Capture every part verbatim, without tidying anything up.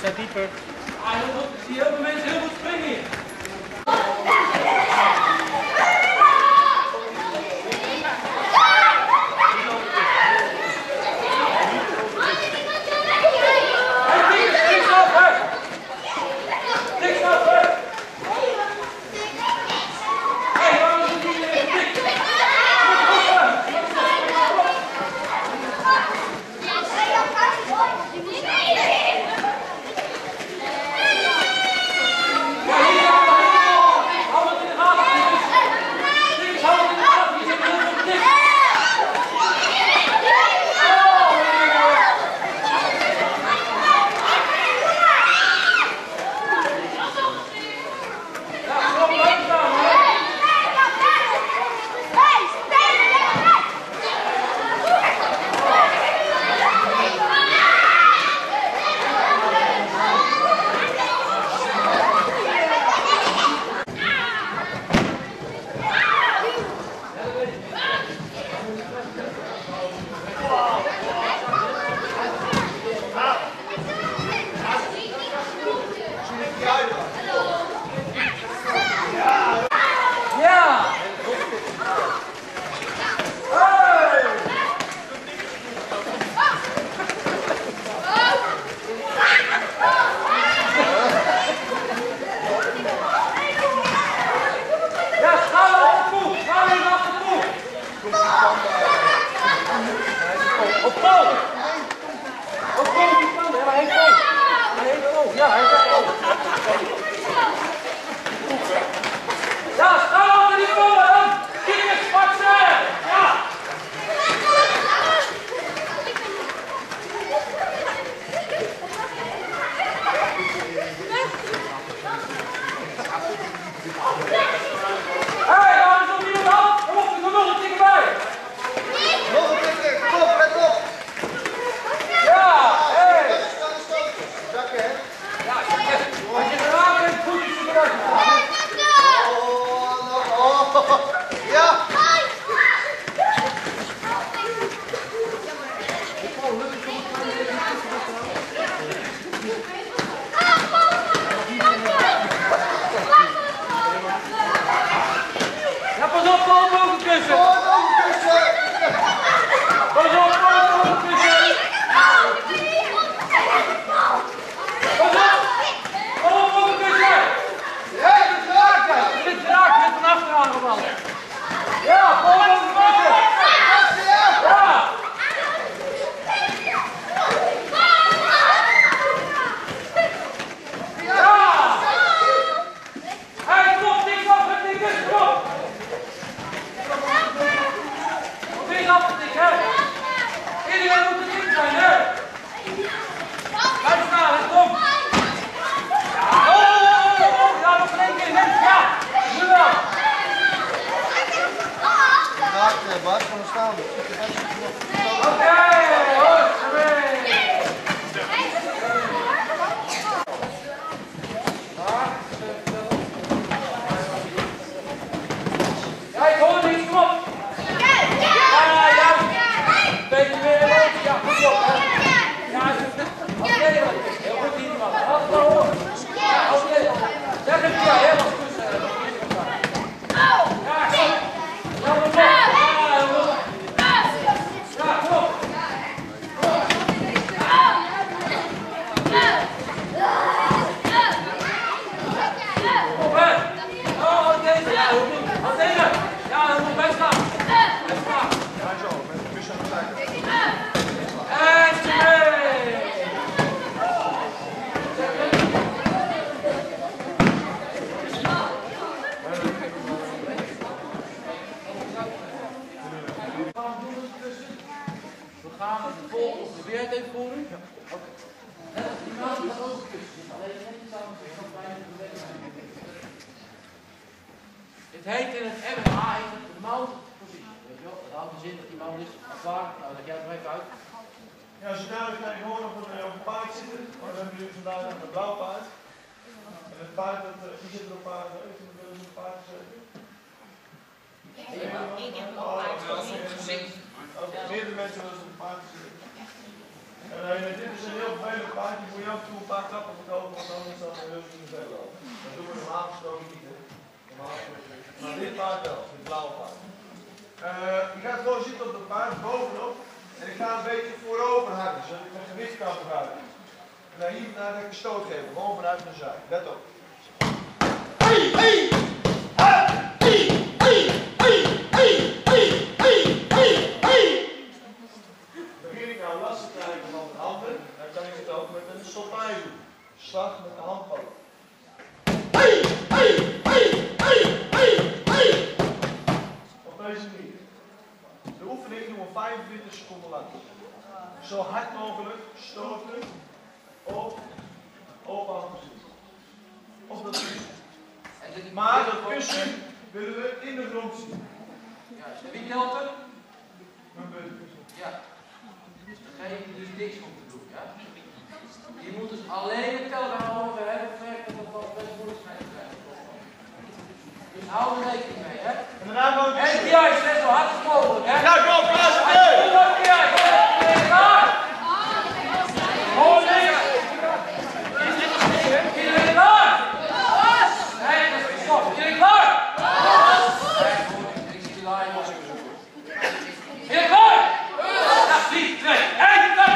Zet dieper. Ah, heel goed. Ik zie heel veel mensen heel goed springen hier. Bart, kom staan. Oké, goed, ja, ik hoor niks, kom op. Ja, ja. Beetje weer los. Ja, goed op, hè. Ja, oké, heel goed hier, man. Laat het maar horen. Ja, oké. Zeg het ja, helemaal goed. Ja, kom. Ja, kom op. Probeer het even voor u? Net als die maat gaat ook kussen. Alleen net iets anders. Het heet in het M M A heet het de mountpositie. Weet je wel? Dat houdt dus in dat die mount is klaar. Nou, leg jij het er even uit. Ja, als je dadelijk tegenwoordig op een, op een paard zitten, maar dan hebben jullie vandaag een blauw paard. En het paard, dat, die zit er op paard, even een op paard gezeten. Ik heb nog paard gezien. Meerdere mensen wel eens op een paard gezeten. En als je met dit is een heel vervelend paard, die moet je ook toe een paar klappen verkopen, want anders dan heel veel verder lopen. Dat doen we normaal gesproken niet, hè. Normaal gesproken. Maar dit paard wel, dit blauwe paard. Uh, je gaat gewoon zitten op het paard, bovenop. En ik ga een beetje voorover hangen, zodat ik mijn gewicht kan gebruiken. En dan hier naar de stoot geven, gewoon vanuit mijn zij. Let op. Hey, hey! Begin ik nou last te krijgen van de handen, dan kan ik het ook met een stoppij doen. Slag met de handpalm. Op deze manier. De oefening doen we vijfentwintig seconden lang. Zo hard mogelijk stoten op, op aan precies. Op dat kussen. Maar dat kussen willen we in de grond zien. Ja, wie telt er? Mijn beurt. Ja. Degene die dus niks hoeft te doen, ja. Die moet dus alleen het tellen houden, we hebben gezegd dat dat best moeilijk zijn. Dus hou er rekening mee, hè. En daarna gewoon en die juist, hè, zo hard als mogelijk, hè. Ja, kom, plaats het neer! Kom, die juist, hè. Klaar! Gewoon links! Iedereen klaar? Nee, dat is stop. Iedereen klaar? Ik zie die lijn nog even zoeken. Iedereen klaar? Ja, drie, twee, één, stop!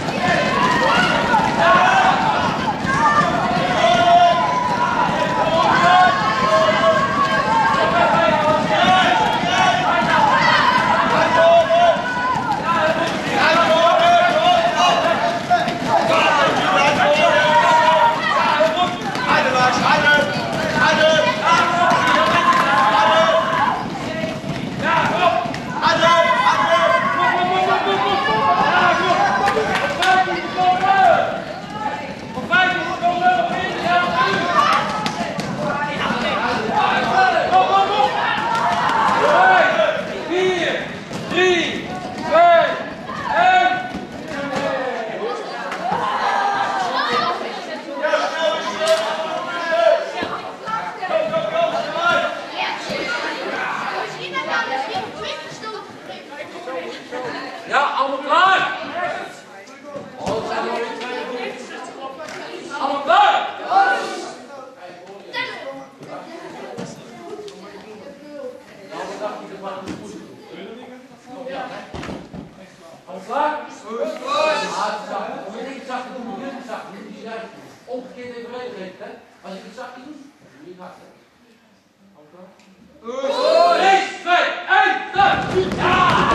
Ja, allemaal klaar? Oh, het zijn er nog twee. Allemaal klaar? Nou, ik dacht niet dat we het goed doen. Allemaal klaar? Ja, het is zacht. Om je niet zacht te doen, moet je het zacht doen. Dus je juist omgekeerd even breed, hè? Als je het zacht doet, doe je het hard. Allemaal klaar? drie, twee, één, start! Ja!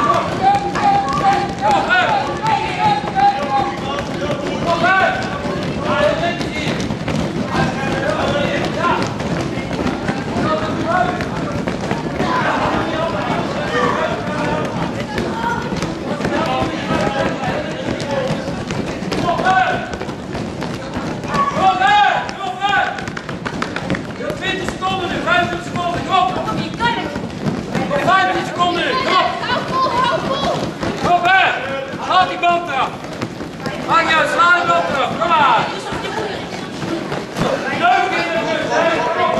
Kom op! Kom op! Ja, dat denk je hier. Ja! twintig seconden nu, vijfentwintig seconden, kom! vijftien seconden nu, kom! Kom op, hè! Laat die band eraf! Maak je uit, sla die band eraf, kom maar! Leuk in de rust, hè! Kom